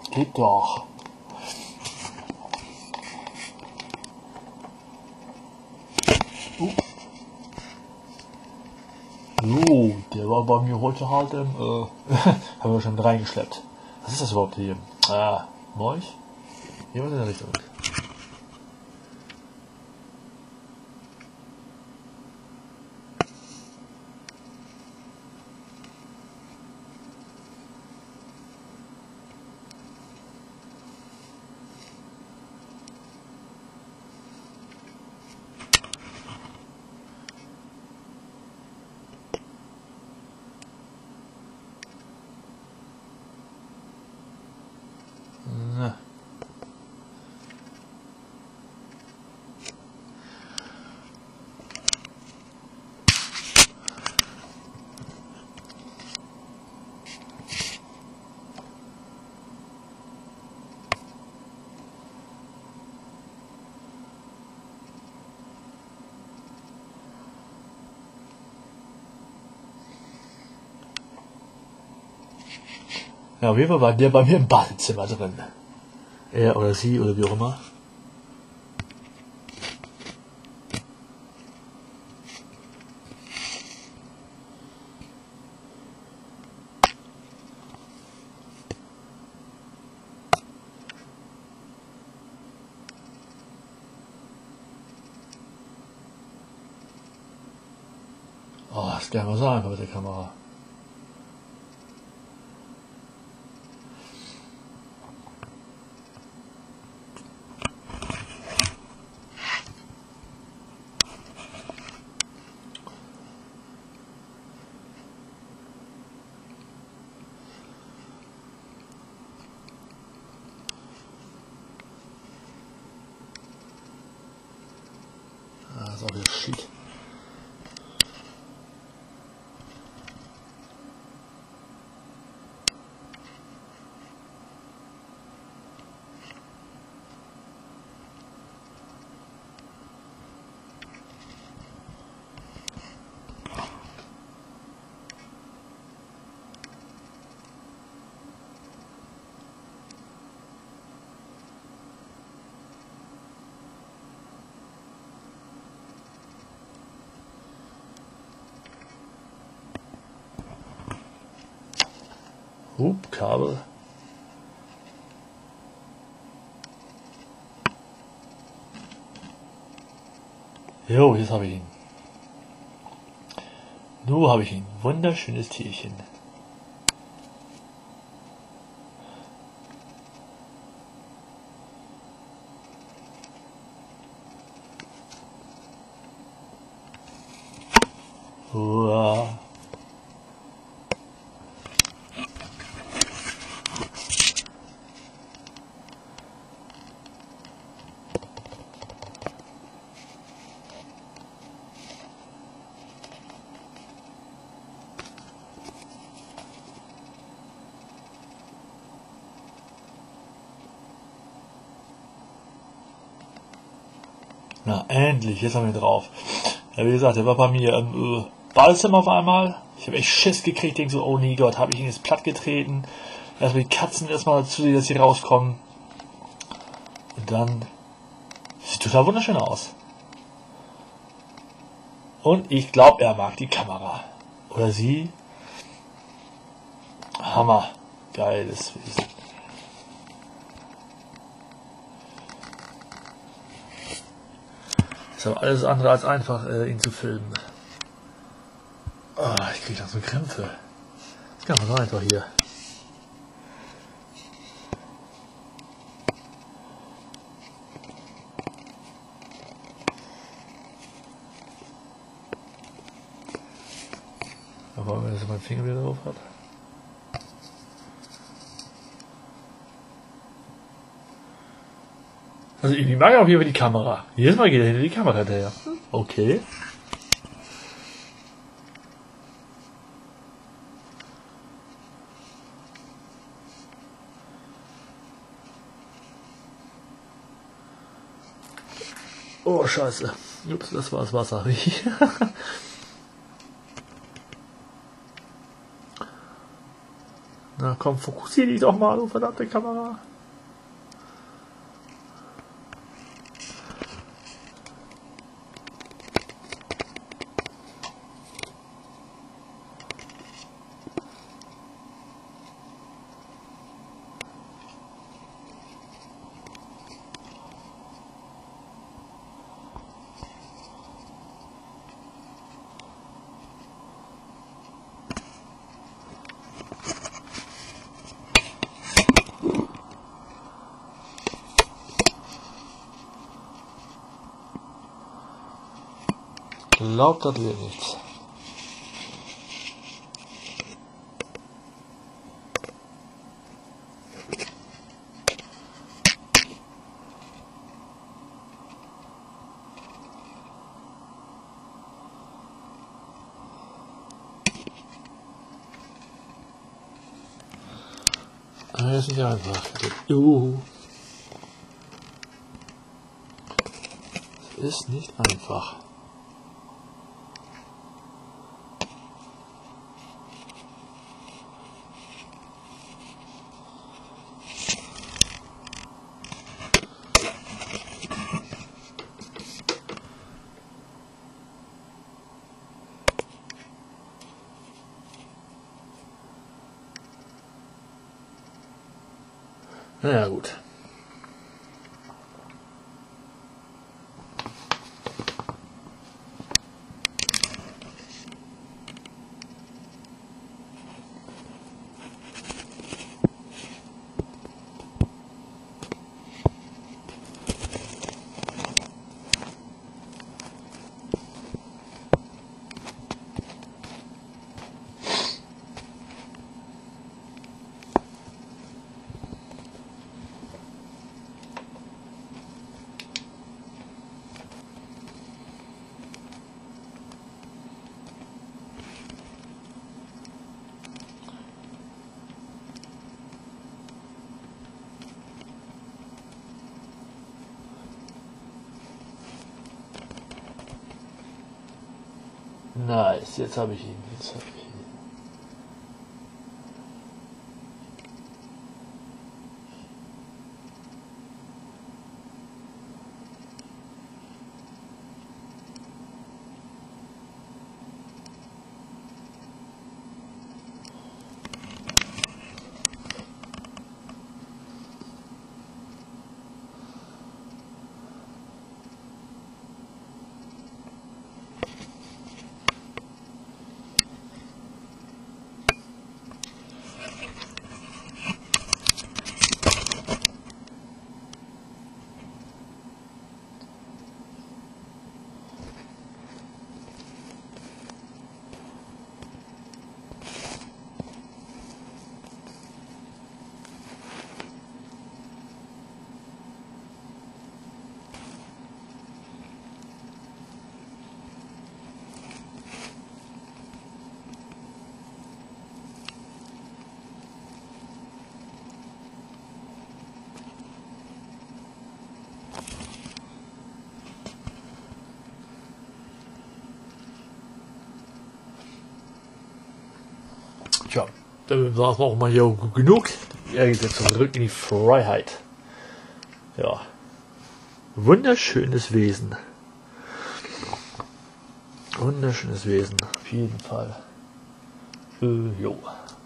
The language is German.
Geht doch. Jo, der war bei mir heute halt haben wir schon reingeschleppt. Was ist das überhaupt hier? Morch? Jemand in der Richtung. Ja, auf jeden Fall war der bei mir im Badezimmer drin. Er oder sie oder wie auch immer. Oh, das kann man so einfach mit der Kamera. Das ist auch wieder Shit. Kabel. Jo, jetzt habe ich ihn. Nun habe ich ihn. Wunderschönes Tierchen. Uah. Na, endlich, jetzt haben wir ihn drauf. Ja, wie gesagt, der war bei mir im Badezimmer auf einmal. Ich habe echt Schiss gekriegt, denke so, oh nee Gott, habe ich ihn jetzt platt getreten. Erstmal die Katzen erstmal dazu, dass sie rauskommen. Und dann sieht total wunderschön aus. Und ich glaube, er mag die Kamera. Oder sie. Hammer. Geiles Wesen. Ist aber alles andere als einfach, ihn zu filmen. Oh, ich kriege da so Krämpfe. Das kann man so einfach hier. Aber wenn es mein Finger wieder drauf hat. Also ich mag auch hier die Kamera. Jedes Mal geht er hinter die Kamera hinterher. Okay. Oh, scheiße. Ups, das war das Wasser. Na, komm, fokussier dich doch mal, du verdammte Kamera. Glaubt, das wird nichts. Das ist nicht einfach. Das ist nicht einfach. Naja, gut. Nice, jetzt habe ich ihn. Tja, dann war es auch mal hier genug. Er geht jetzt zurück in die Freiheit. Ja. Wunderschönes Wesen. Wunderschönes Wesen. Auf jeden Fall. Jo.